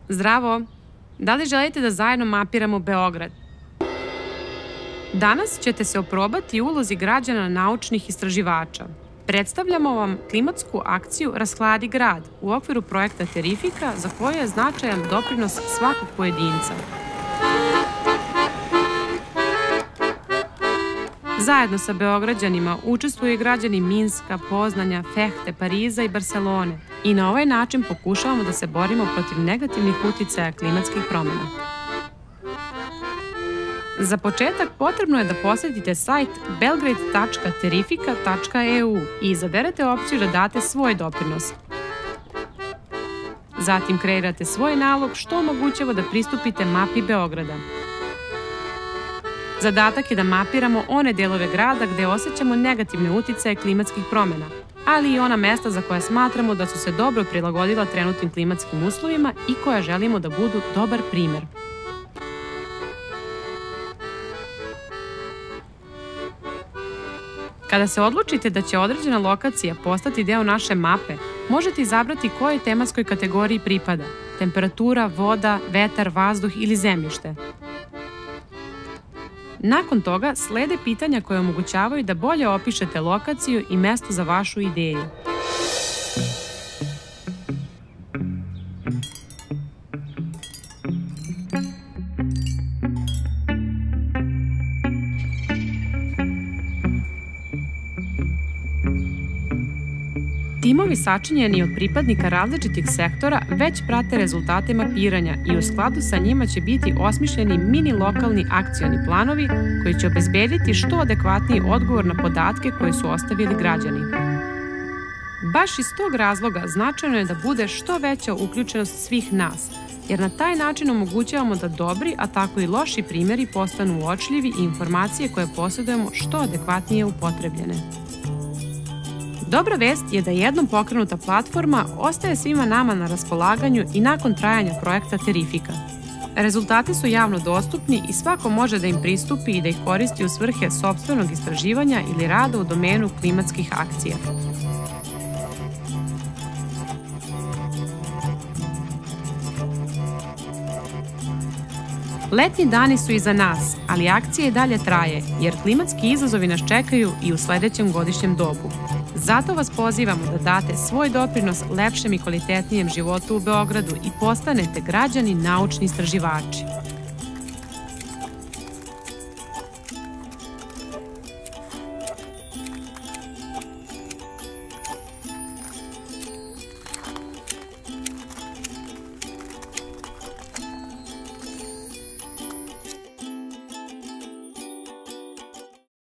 Zdravo! Da li želite da zajedno mapiramo Beograd? Danas ćete se oprobati u ulozi građana naučnih istraživača. Predstavljamo vam klimatsku akciju Rashladi grad u okviru projekta Terrifica za koje je značajan doprinos svakog pojedinca. Zajedno sa Beograđanima učestvuju i građani Minska, Poznanja, Fehte, Pariza i Barselone i na ovaj način pokušavamo da se borimo protiv negativnih uticaja klimatskih promjena. Za početak potrebno je da posetite sajt belgrade.terrifica.eu i izaberete opciju da date svoj doprinos. Zatim kreirate svoj nalog što omogućava da pristupite mapi Beograda. Zadatak je da mapiramo one delove grada gde osjećamo negativne uticaje klimatskih promjena, ali i ona mesta za koja smatramo da su se dobro prilagodila trenutnim klimatskim uslovima i koja želimo da budu dobar primer. Kada se odlučite da će određena lokacija postati deo naše mape, možete izabrati kojoj tematskoj kategoriji pripada – temperatura, voda, vetar, vazduh ili zemljište. Nakon toga slede pitanja koje omogućavaju da bolje opišete lokaciju i mesto za vašu ideju. Timovi sačinjeni od pripadnika različitih sektora već prate rezultate mapiranja i u skladu sa njima će biti osmišljeni mini lokalni akcioni planovi koji će obezbediti što adekvatniji odgovor na podatke koje su ostavili građani. Baš iz tog razloga značajno je da bude što veća uključenost svih nas, jer na taj način omogućavamo da dobri, a tako i loši primjeri postanu uočljivi i informacije koje posjedujemo što adekvatnije upotrebljene. Dobra vest je da jednom pokrenuta platforma ostaje svima nama na raspolaganju i nakon trajanja projekta Terrifica. Rezultati su javno dostupni i svako može da im pristupi i da ih koristi u svrhe sopstvenog istraživanja ili rada u domenu klimatskih akcija. Letnji dani su iza nas, ali akcija i dalje traje, jer klimatski izazovi nas čekaju i u sledećem godišnjem dobu. Zato vas pozivamo da date svoj doprinos lepšem i kvalitetnijem životu u Beogradu i postanete građani naučni istraživači.